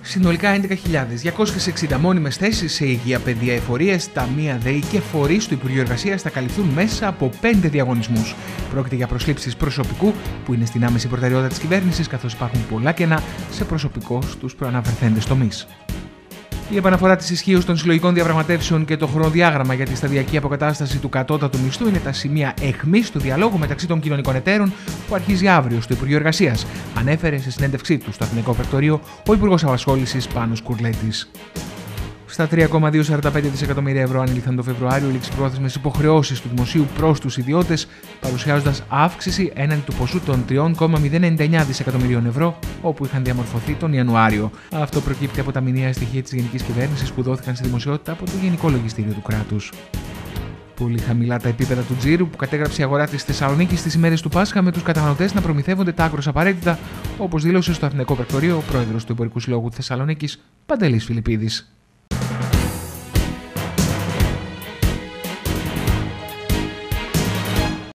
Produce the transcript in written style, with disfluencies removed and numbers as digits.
Συνολικά 11.260 μόνιμες θέσεις σε υγεία, παιδεία, εφορίες, ταμεία ΔΕΗ και φορείς του Υπουργείου Εργασίας θα καλυφθούν μέσα από 5 διαγωνισμούς. Πρόκειται για προσλήψεις προσωπικού που είναι στην άμεση προτεραιότητα της κυβέρνησης, καθώς υπάρχουν πολλά κενά σε προσωπικό στους προαναφερθέντες τομείς. Η επαναφορά της ισχύως των συλλογικών διαπραγματεύσεων και το χρονοδιάγραμμα για τη σταδιακή αποκατάσταση του κατώτατου μισθού είναι τα σημεία αιχμής του διαλόγου μεταξύ των κοινωνικών εταίρων που αρχίζει αύριο στο Υπουργείο Εργασίας, ανέφερε σε συνέντευξή του στο Αθηνικό Πρακτορείο ο Υπουργός Απασχόλησης Πάνος Κουρλέτης. Στα 3,245 δισεκατομμύρια ευρώ ανήλθαν το Φεβρουάριο οι ληξιπρόθεσμες υποχρεώσεις του δημοσίου προς τους ιδιώτες, παρουσιάζοντας αύξηση έναντι του ποσού των 3,099 δισεκατομμυρίων ευρώ, όπου είχαν διαμορφωθεί τον Ιανουάριο. Αυτό προκύπτει από τα μηνιαία στοιχεία της Γενικής Κυβέρνησης που δόθηκαν στη δημοσιότητα από το Γενικό Λογιστήριο του κράτους. Πολύ χαμηλά τα επίπεδα του τζίρου που κατέγραψε η αγορά της Θεσσαλονίκης στις ημέρες του Πάσχα, με τους καταναλωτές να προμηθεύονται τα άκρως απαραίτητα, όπως δήλωσε στο Αθηνικό Πρακτορείο ο πρόεδρος του Εμπορικού Συλλόγου Θεσσαλονίκης, Παντελής Φιλιππίδης.